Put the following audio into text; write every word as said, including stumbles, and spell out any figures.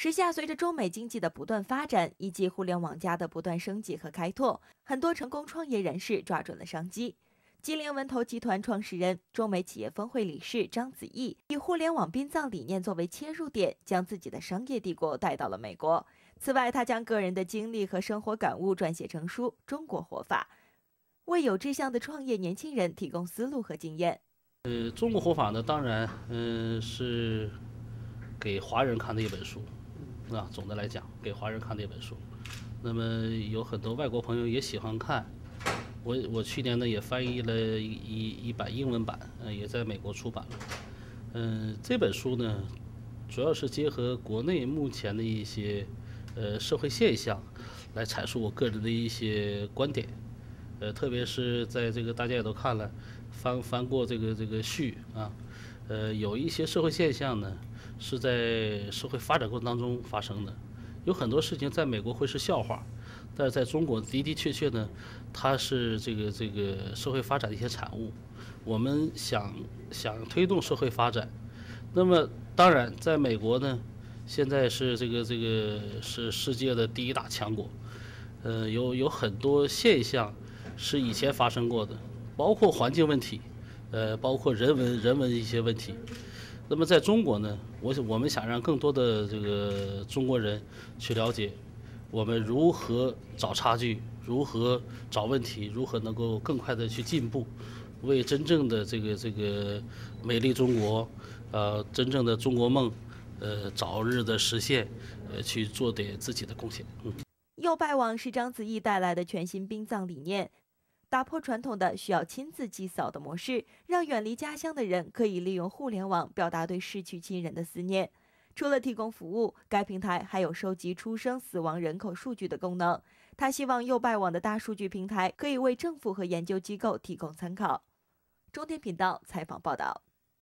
时下随着中美经济的不断发展，以及互联网加的不断升级和开拓，很多成功创业人士抓准了商机。金陵文投集团创始人、中美企业峰会理事章子毅以互联网殡葬理念作为切入点，将自己的商业帝国带到了美国。此外，他将个人的经历和生活感悟撰写成书《中国活法》，为有志向的创业年轻人提供思路和经验。 呃，中国活法呢，当然，嗯、呃，是给华人看的一本书，啊，总的来讲，给华人看的一本书。那么有很多外国朋友也喜欢看。我我去年呢也翻译了一一一版英文版，呃，也在美国出版了。嗯、呃，这本书呢，主要是结合国内目前的一些呃社会现象，来阐述我个人的一些观点。呃，特别是在这个大家也都看了，翻翻过这个这个序啊，呃，有一些社会现象呢是在社会发展过程当中发生的，有很多事情在美国会是笑话。但是在中国的的确确呢，它是这个这个社会发展的一些产物。我们想想推动社会发展，那么当然在美国呢，现在是这个这个是世界的第一大强国，呃，有有很多现象是以前发生过的，包括环境问题，呃，包括人文人文一些问题。那么在中国呢，我我们想让更多的这个中国人去了解。我们如何找差距，如何找问题，如何能够更快的去进步，为真正的这个这个美丽中国，呃，真正的中国梦，呃，早日的实现，呃，去做点自己的贡献。嗯。 右拜网是章子毅带来的全新殡葬理念，打破传统的需要亲自祭扫的模式，让远离家乡的人可以利用互联网表达对逝去亲人的思念。除了提供服务，该平台还有收集出生死亡人口数据的功能。他希望右拜网的大数据平台可以为政府和研究机构提供参考。中天频道采访报道。